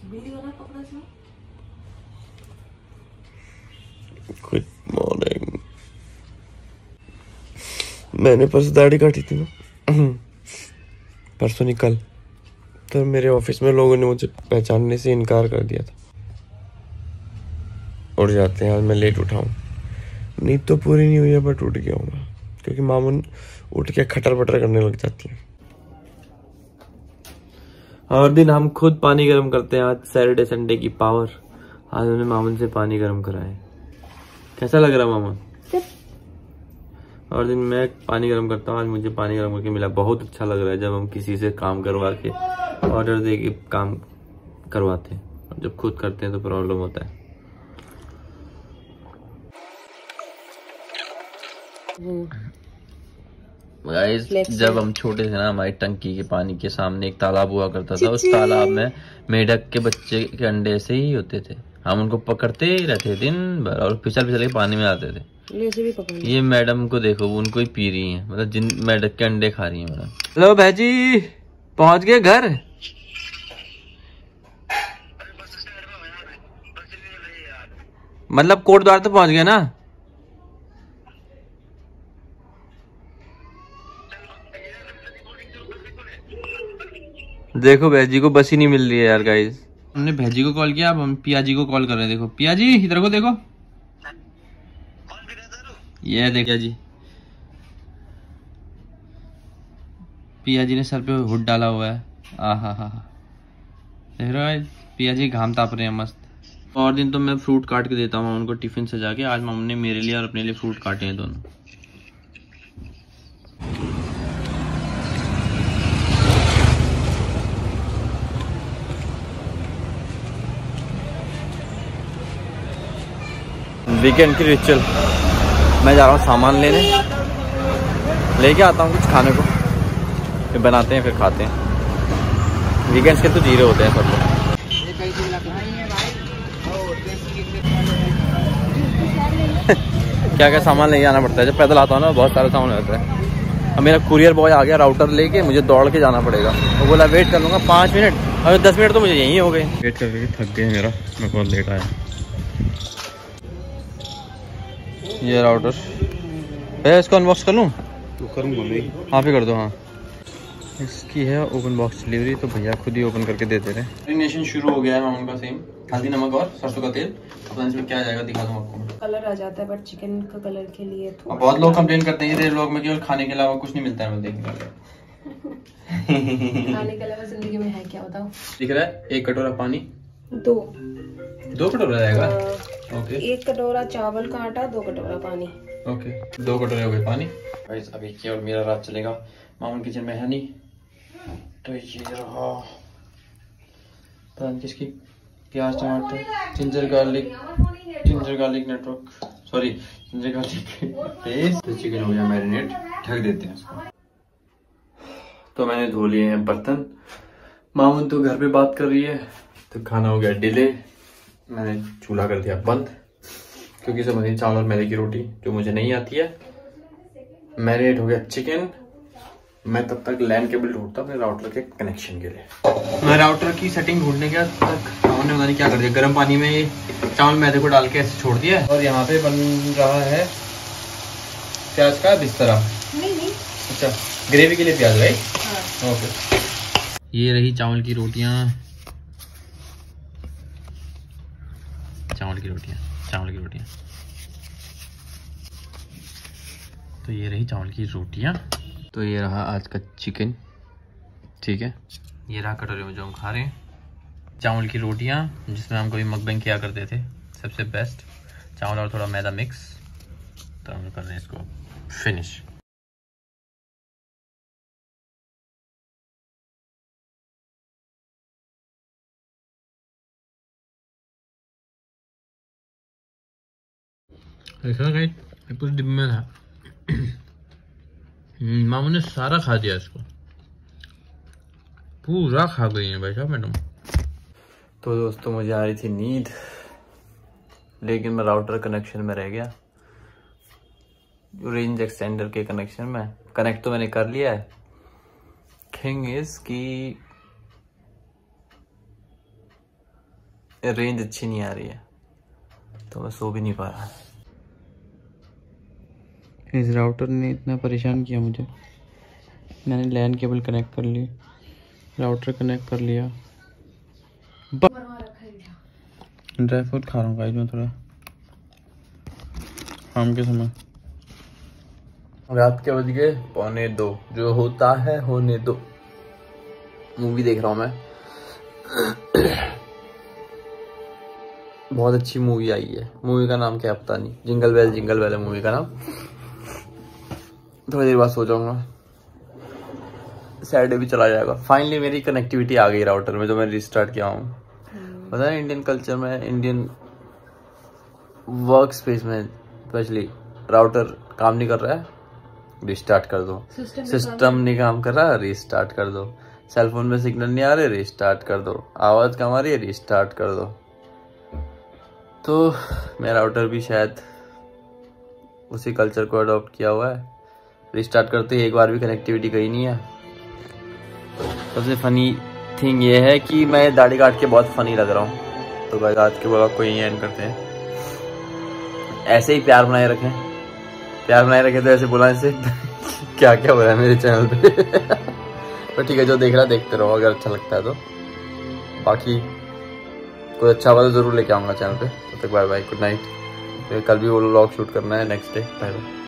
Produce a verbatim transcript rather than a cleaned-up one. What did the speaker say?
Good morning. मैंने परसों दाढ़ी काटी थी ना, परसों निकल, तो मेरे ऑफिस में लोगों ने मुझे पहचानने से इनकार कर दिया था। उठ जाते हैं, आज मैं लेट उठाऊं, नींद तो पूरी नहीं हुई है बट उठ गया हूँ मैं, क्योंकि मामून उठ के खटर पटर करने लग जाती है। और दिन हम खुद पानी गर्म करते हैं। आज सैटरडे संडे की पावर। आज उन्होंने मामून से पानी गर्म कराए। कैसा लग रहा मामून? और दिन मैं पानी गर्म करता हूँ, आज मुझे पानी गर्म करके मिला, बहुत अच्छा लग रहा है। जब हम किसी से काम करवा के ऑर्डर दे के काम करवाते हैं, और जब खुद करते हैं तो प्रॉब्लम होता है। गाइस, जब हम छोटे थे ना, हमारी टंकी के पानी के सामने एक तालाब हुआ करता था। उस तालाब में मेढक के बच्चे के अंडे ऐसे ही होते थे। हम उनको पकड़ते ही रहते दिन भर और फिसल फिसल के पानी में आते थे। भी ये मैडम को देखो, वो उनको ही पी रही हैं, मतलब जिन मेढक के अंडे खा रही हैं मैडम। हेलो भाजी, पहुंच गए घर? मतलब कोट द्वार तो पहुंच गए ना? देखो भैजी को बस ही नहीं मिल रही है यार गाइस। हमने भैजी को कॉल किया, अब हम पिया जी को कॉल कर रहे हैं। देखो पिया जी, इधर को देखो, ये देखिए जी, पिया जी ने सर पे हुड डाला हुआ है। आ हा हा देख रहे हो पिया जी, घाम ताप रहे हैं मस्त। और दिन तो मैं फ्रूट काट के देता हूँ उनको टिफिन से जाके। आज मम्मी ने मेरे लिए और अपने लिए फ्रूट काटे हैं दोनों। वीकेंड की रिचुअल, मैं जा रहा हूँ सामान लेने, लेके आता हूँ कुछ खाने को, फिर बनाते हैं, फिर खाते हैं। वीकेंड्स के तो जीरो होते हैं सब लोग। क्या क्या सामान लेके आना पड़ता है। जब पैदल आता हूँ ना, बहुत सारा सामान होता है। अब मेरा कुरियर बॉय आ गया राउटर लेके, मुझे दौड़ के जाना पड़ेगा। वो बोला वेट कर लूँगा पाँच मिनट, और दस मिनट तो मुझे यहीं हो गए। वेट कर करके थक गए मेरा, मैं बहुत लेट आया। ये राउटर है, इसको अनबॉक्स कर लूँ? तो करूँगा मैं। हाँ, पे कर दो। हाँ, इसकी है ओपन बॉक्स डिलीवरी, तो भैया खुद ही ओपन करके दे दे रहे हैं। मैरिनेशन शुरू हो गया है मामून का। सेम हल्दी, नमक और सरसों का तेल। अब इसमें क्या आ जाएगा दिखा दूँ आपको। कलर आ जाता है, बट चिकन का कलर के लिए अब बहुत लोग कंप्लेन करते हैं ये लोग में केवल खाने के अलावा कुछ नहीं मिलता है। मैं देखने खाने के अलावा जिंदगी में है क्या बताओ? दिख रहा है एक कटोरा पानी, दो दो कटोरा जाएगा। ओके, एक कटोरा चावल का आटा, दो कटोरा पानी। ओके, दो कटोरे हो गए पानी। गाइस, अभी केवल मेरा रात चलेगा, मामून किचन में है नहीं। तो ये रहा, पता नहीं किसकी, प्याज टमाटर, ginger garlic, ginger garlic network, sorry ginger garlic paste. तो चिकन हो गया मैरिनेट, ढक देते हैं इसको। तो मैंने धो लिए हैं बर्तन। मामून तो घर पे बात कर रही है, तो खाना हो गया डिले। मैंने चूल्हा कर दिया बंद, क्योंकि सब बनी चावल और मैदे की रोटी जो मुझे नहीं आती है। मैरिनेट हो गया चिकन। मैं तब तक लैन केबल ढूंढता अपने राउटर के कनेक्शन के लिए। मैं राउटर की सेटिंग ढूंढने गया तक हमने पता नहीं क्या कर दिया, गर्म पानी में चावल मैदे को डाल के ऐसे छोड़ दिया। और यहाँ पे बन रहा है प्याज का बिस्तरा। नहीं नहीं, अच्छा ग्रेवी के लिए प्याज, राइट? हाँ। ओके, ये रही चावल की रोटियां, चावल की रोटियां, चावल की रोटियां। तो ये रही चावल की रोटियां। तो ये रहा आज का चिकन, ठीक है। ये रहा कटोरे में जो हम खा रहे हैं, चावल की रोटियां, जिसमें हम कभी मकबैंग किया करते थे। सबसे बेस्ट चावल और थोड़ा मैदा मिक्स। तो हम कर रहे हैं इसको फिनिश। देखा गाइस, पूरे डिब्बे में था। मामू ने सारा खा दिया, इसको पूरा खा गई है भाई साहब मैडम। तो दोस्तों, मुझे आ रही थी नींद, लेकिन मैं राउटर कनेक्शन में रह गया। रेंज एक्सटेंडर के कनेक्शन में कनेक्ट तो मैंने कर लिया है। थिंग इज कि रेंज अच्छी नहीं आ रही है तो मैं सो भी नहीं पा रहा। इस राउटर ने इतना परेशान किया मुझे। मैंने लैन केबल कनेक्ट कर ली, राउटर कनेक्ट कर लिया। ड्राई फ्रूट खा रहा हूँ गाइस मैं थोड़ा शाम के समय। रात के बज गए पौने दो, जो होता है होने दो। मूवी देख रहा हूँ मैं। बहुत अच्छी मूवी आई है। मूवी का नाम क्या है पता नहीं, जिंगल बेल जिंगल बेल है मूवी का नाम। थोड़ी देर बाद सो जाऊंगा, सैटरडे भी चला जाएगा। फाइनली मेरी कनेक्टिविटी आ गई राउटर में, जो मैं रिस्टार्ट किया हूँ। पता है इंडियन कल्चर में, इंडियन वर्क स्पेस में स्पेशली राउटर काम नहीं कर रहा है, रिस्टार्ट कर दो। सिस्टम नहीं काम कर रहा, रिस्टार्ट कर दो। सेलफोन में सिग्नल नहीं आ रहे, रिस्टार्ट कर दो। आवाज कम आ रही है, रिस्टार्ट कर दो। तो मेरा राउटर भी शायद उसी कल्चर को अडॉप्ट किया हुआ है। रिस्टार्ट करते ही एक बार भी कनेक्टिविटी गई नहीं है। सबसे फनी थिंग ये है कि मैं दाढ़ी काट के बहुत फनी लग रहा हूँ। तो भाई आज के ब्लॉग को यहीं एंड करते हैं। ऐसे ही प्यार बनाए रखें, प्यार बनाए रखें तो ऐसे बुलाने से क्या क्या हो रहा है मेरे चैनल पे। तो ठीक है, जो देख रहा है देखते रहो, अगर अच्छा लगता है तो। बाकी कोई अच्छा हुआ तो जरूर लेके आऊँगा चैनल पे। तब तक बाय बाय, गुड नाइट। कल भी वो व्लॉग शूट करना है नेक्स्ट डे। Bye bye.